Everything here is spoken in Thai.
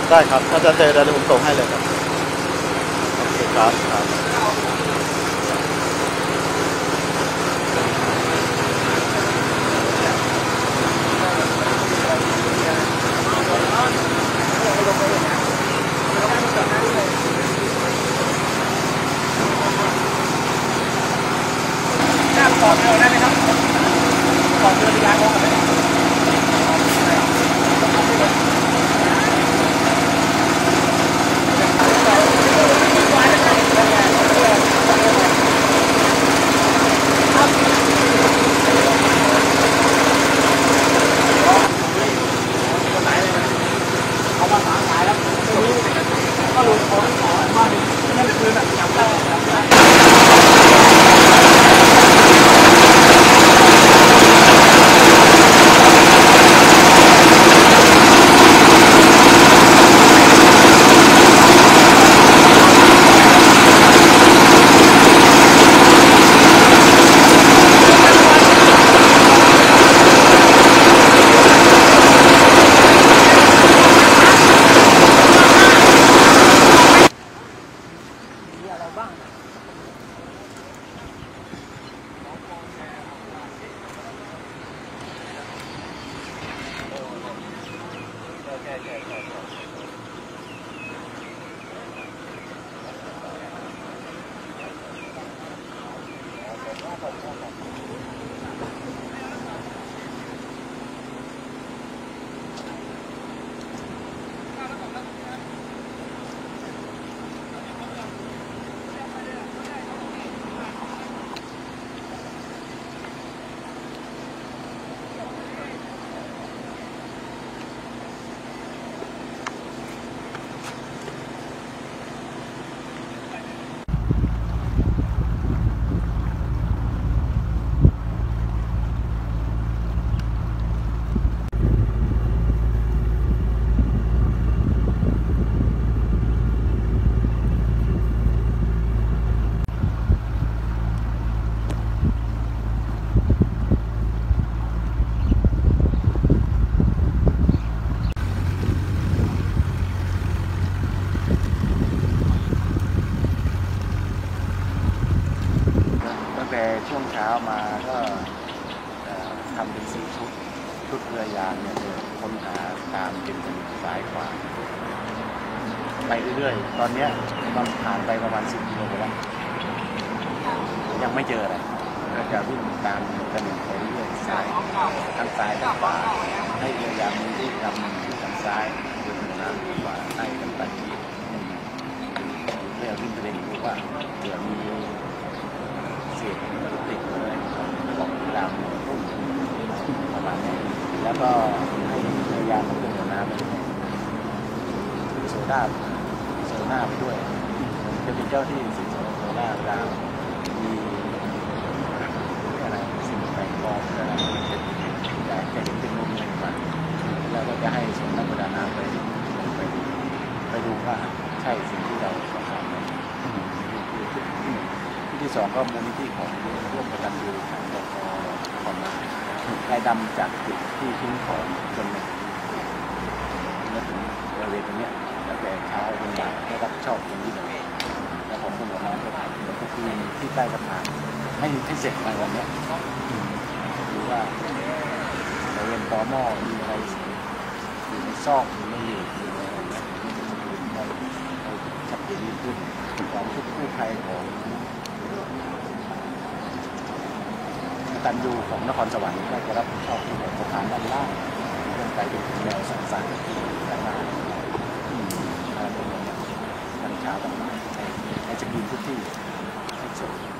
ได้ครับถ้าจะเจอเดี๋ยวผมส่งให้เลยครับโอเคครับครับต่อเรือได้ไหมครับต่อเรือดียางได้ไหมเอามาฝากขายแล้วก็รู้ของมาดินั่นคือแบบจำได้ช่วงเช้ามาก็ทำเป็นชุดเรือยางเนี่ยค้นหาตามเป็นสายขวาไปเรื่อยๆตอนนี้มันผ่านไปประมาณ10 กิโลแล้วยังไม่เจออะไรก็จะวิ่งตามถนนไปเรื่อยๆซ้ายทางซ้ายทางขวาให้เรือยางมีที่ทางซ้ายเดินน้ำขวาให้กันไปเรื่อยๆวิ่งไปเรื่อยๆดูว่าเดี๋ยวมีเศษติดเลยของดำรุ่มประมาณนี้แล้วก็ให้พยายามมันเป็นหัวน้ำเลยโซดาไปด้วยจะเป็นเจ้าที่สินโซดาดาวมีอะไรสิ่งแปลกปลอมอะไรจะเห็นเป็นมุมอะไรมาแล้วก็จะให้ส่งนักประดาน้ำไปดูว่าใช่สิ่งที่เราสงสัยไหมที่สองก็มูลนิธิของร่วมกตัญญูของบก.ของนายดำจากจุดที่ทิ้งของจนมาถึงบริเวณตรงนี้ตั้งแต่เช้าจนบ่ายได้รับผิดชอบตรงนี้เลยแล้วผมก็บอกว่าก็คือที่ใต้สะพานให้เสร็จในวันนี้ดูว่าบริเวณตอหม้อมีอะไรอยู่ในซอกหรือไม่อยู่อะไรชัดเจนขึ้นของชุดกู้ภัยของตันยูของนครสวรรค์ก็จะรับผิดชอบที่สะพานด้านล่างเรื่องไปถึงแนวสันสันที่ด้านล่างตอนเช้าต้องให้จะกินทุกที่ให้สด